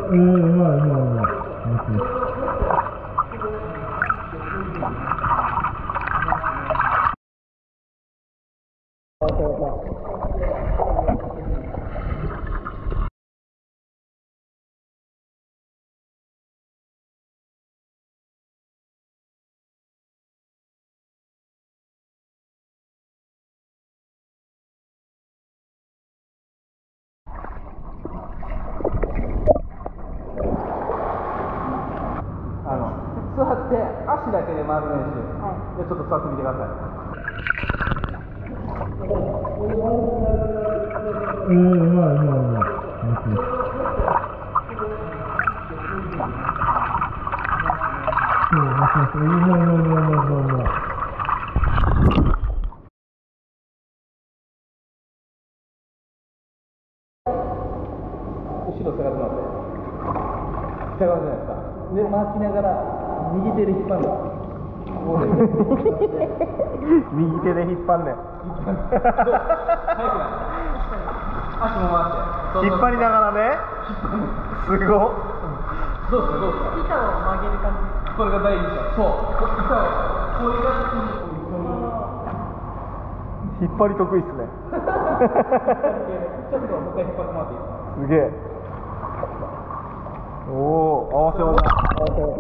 うまいうまいうまい。 座って足だけで回る練習、でちょっと座ってみてください。 うまいうまいうまい。 後ろ下がってもらって下がるじゃないですか。で巻きながら右手で引っ張るんだ。 右手で引っ張んねん。 足も回って引っ張りながらね。すごっ。 どうですかどうですか。板を曲げる感じ。これが第二章。そう。板をこういう感じ引っ張り得意っすね。 ちょっともう一回引っ張ってもらっていいですか。 すげえ。おお、合わせ技。合わせ技。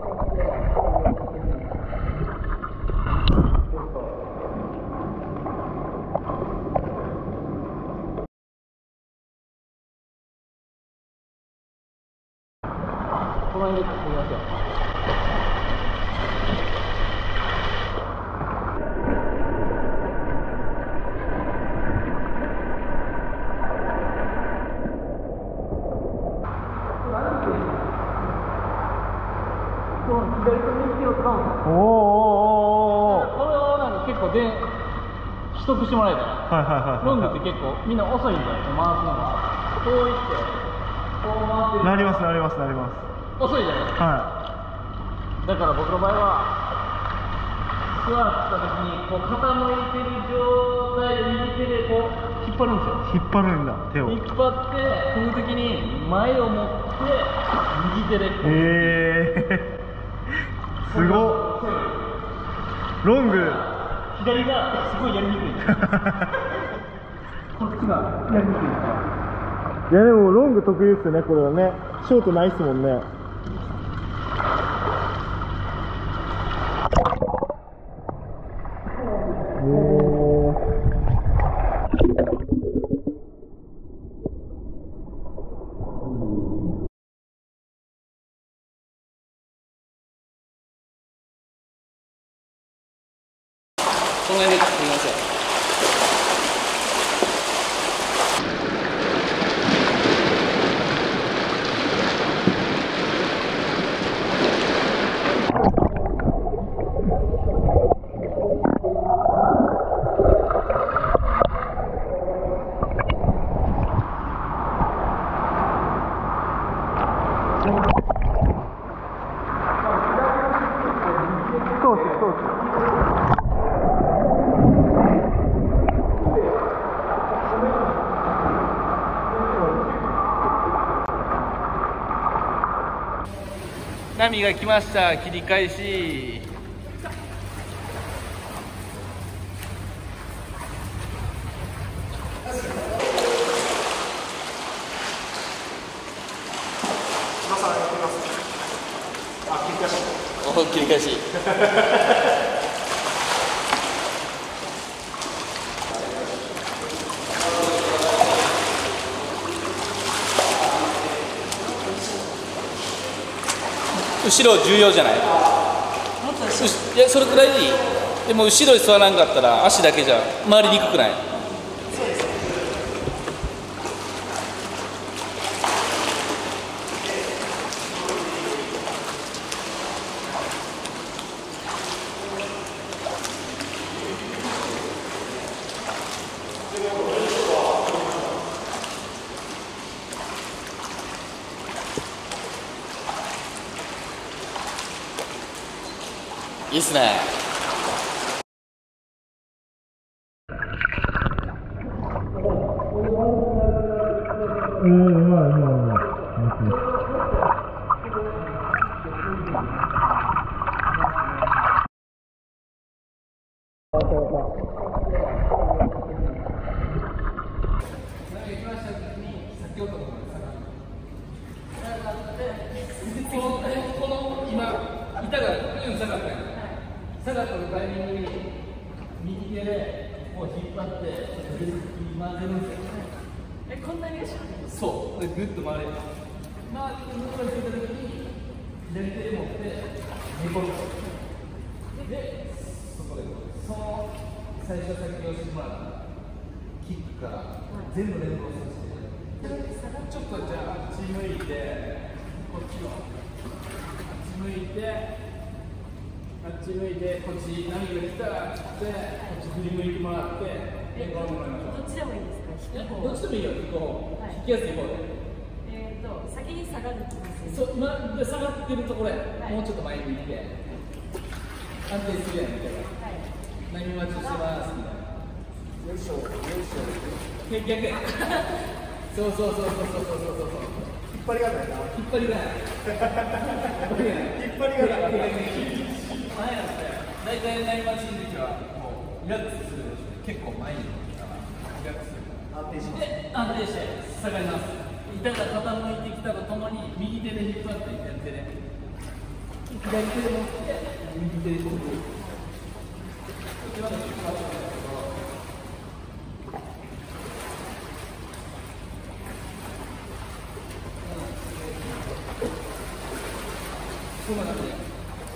この辺でこぎますよ。左と右を使うんですよ。 おおおおお。 これはなんか結構で取得してもらえたら。 はいはいはい。 ロングって結構みんな遅いんじゃないですか、回すのが。こういってこう回ってる。 なりますなりますなります。 遅いじゃないですか。 はだから僕の場合は座った時にこう傾いてる状態で右手でこう引っ張るんですよ。 い。引っ張るんだ手を。 引っ張って踏む時に前を持って右手でこう。 すごっ。ロング。 左がすごいやりにくい。こっちがやりにくい。 いやでもロング得意ですよねこれはね。ショートないっすもんね。 この辺で切りますよ。 そうですそうです。 波が来ました。切り返し。お切り返し。後ろ重要じゃない？いやそれくらいでいい。でも後ろに座らんかったら足だけじゃ回りにくくない？いいっすね。 うまいうまいうまい。 こう引っ張ってぐるっと回せるんですよ。 こんなに後ろに。 そう、でぐっと回れる。回って向こうについた時に左手で持って寝転ぶ。で、そこでその最初先をしてもらったキックから全部連動させて。ちょっとじゃああっち向いて、こっちをあっち向いて、あっち向いて、こっち波が来たらってこっち振り向いてもらって、でこうもらいましょう。 どっちでもいいですか？引く方。 どっちでもいいよ、引く方、 はい引きやすい方で。 先に下がるきますね。 そう、今で下がってるところや、 はいもうちょっと前に行って安定するやんみたいな、 はい。 波待ちしてますみたいな。 よいしょよいしょ。 逆やそうそうそうそうそうそうそうそう、 引っ張りがないな。 引っ張りがない引っ張りがない。 前なんですね、大体波待ちの時はもうリラックスするでしょ。結構前に行ったらリラックスする安定します。 で、安定して下がります。板が傾いてきたとともに右手で引っ張って左手で左手で持って右手でこぐ。今の引っ張ってたんですけど、こんな感じで。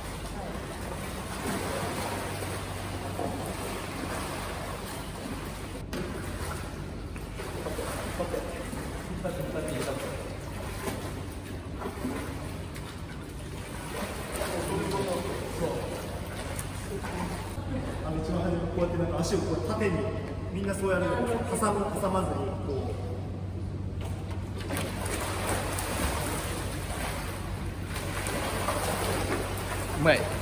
一番初めこうやってなんか足をこう縦にみんなそうやるので挟まずにこう。 うまい。